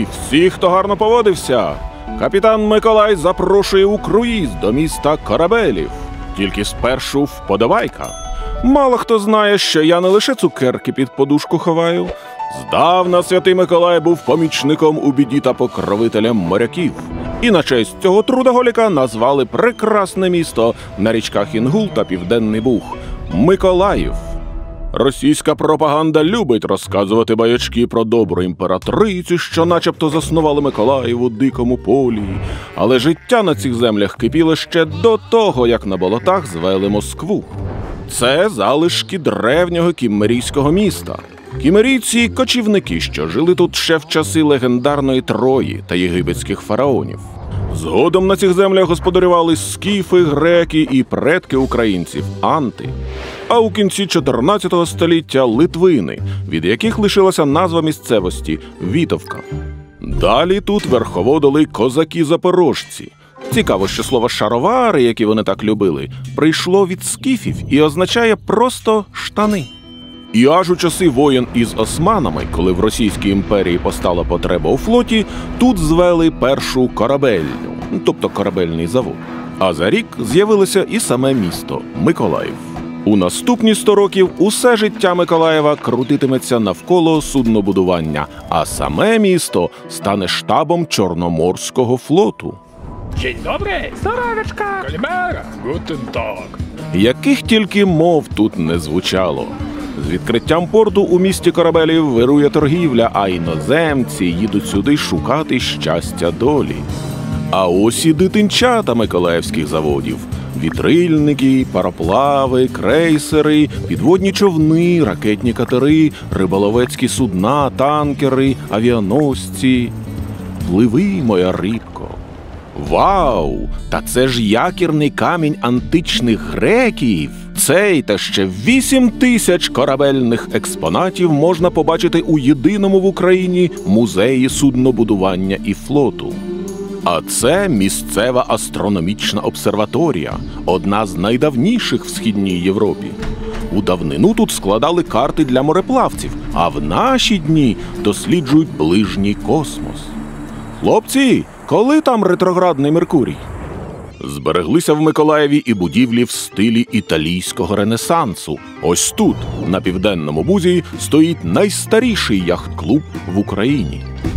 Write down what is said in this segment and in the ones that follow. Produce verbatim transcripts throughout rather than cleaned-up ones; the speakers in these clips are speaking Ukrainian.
Гей, всі, хто гарно поводився! Капітан Миколай запрошує у круїз до міста Корабелів. Тільки спершу вподобайка. Мало хто знає, що я не лише цукерки під подушку ховаю. Здавна святий Миколай був помічником у біді та покровителем моряків. І на честь цього трудоголіка назвали прекрасне місто на річках Інгул та Південний Буг – Миколаїв. Російська пропаганда любить розказувати баячки про добру імператрицю, що начебто заснували Миколаїв у дикому полі. Але життя на цих землях кипіло ще до того, як на болотах звели Москву. Це залишки древнього кіммерійського міста. Кімерійці – кочівники, що жили тут ще в часи легендарної Трої та єгипетських фараонів. Згодом на цих землях господарювали скіфи, греки і предки українців – анти. А у кінці чотирнадцятого століття – литвини, від яких лишилася назва місцевості – Вітовка. Далі тут верховодили козаки-запорожці. Цікаво, що слово «шаровари», які вони так любили, прийшло від скіфів і означає просто «штани». І аж у часи воєн із османами, коли в Російській імперії постала потреба у флоті, тут звели першу корабельню, тобто корабельний завод. А за рік з'явилося і саме місто – Миколаїв. У наступні сто років усе життя Миколаєва крутитиметься навколо суднобудування, а саме місто стане штабом Чорноморського флоту. День добрий, здоровечка, калімера, гутен так. Яких тільки мов тут не звучало. З відкриттям порту у місті Корабелів вирує торгівля, а іноземці їдуть сюди шукати щастя долі. А ось і дитинчата миколаївських заводів. Вітрильники, пароплави, крейсери, підводні човни, ракетні катери, риболовецькі судна, танкери, авіаносці. Пливи, моя рибко. Вау! Та це ж якірний камінь античних греків! Цей та ще вісім тисяч корабельних експонатів можна побачити у єдиному в Україні музеї суднобудування і флоту. А це місцева астрономічна обсерваторія, одна з найдавніших в Східній Європі. У давнину тут складали карти для мореплавців, а в наші дні досліджують ближній космос. Хлопці, коли там ретроградний Меркурій? Збереглися в Миколаєві і будівлі в стилі італійського ренесансу. Ось тут, на Південному Бузі, стоїть найстаріший яхт-клуб в Україні.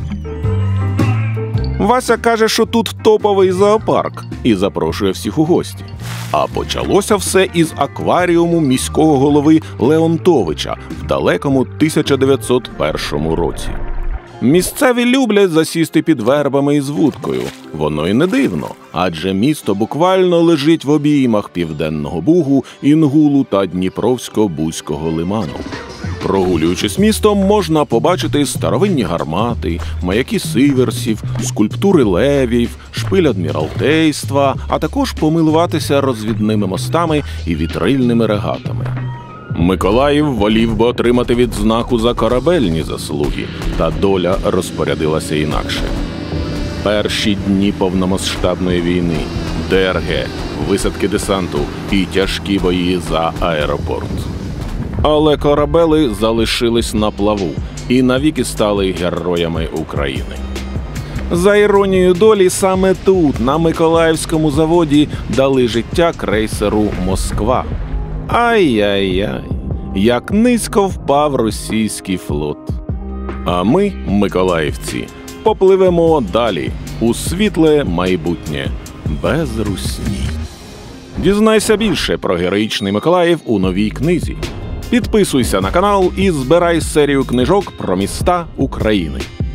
Вася каже, що тут топовий зоопарк і запрошує всіх у гості. А почалося все із акваріуму міського голови Леонтовича в далекому тисяча дев'ятсот першому році. Місцеві люблять засісти під вербами із вудкою. Воно й не дивно, адже місто буквально лежить в обіймах Південного Бугу, Інгулу та Дніпровсько-Бузького лиману. Прогулюючись містом, можна побачити старовинні гармати, маяки сиверсів, скульптури левів, шпиль адміралтейства, а також помилуватися розвідними мостами і вітрильними регатами. Миколаїв волів би отримати відзнаку за корабельні заслуги, та доля розпорядилася інакше. Перші дні повномасштабної війни, ДРГ, висадки десанту і тяжкі бої за аеропорт. Але корабели залишились на плаву і навіки стали героями України. За іронією долі, саме тут, на Миколаївському заводі, дали життя крейсеру «Москва». Ай-яй-яй, як низько впав російський флот. А ми, миколаївці, попливемо далі у світле майбутнє, без русні. Дізнайся більше про героїчний Миколаїв у новій книзі. Підписуйся на канал і збирай серію книжок про міста України.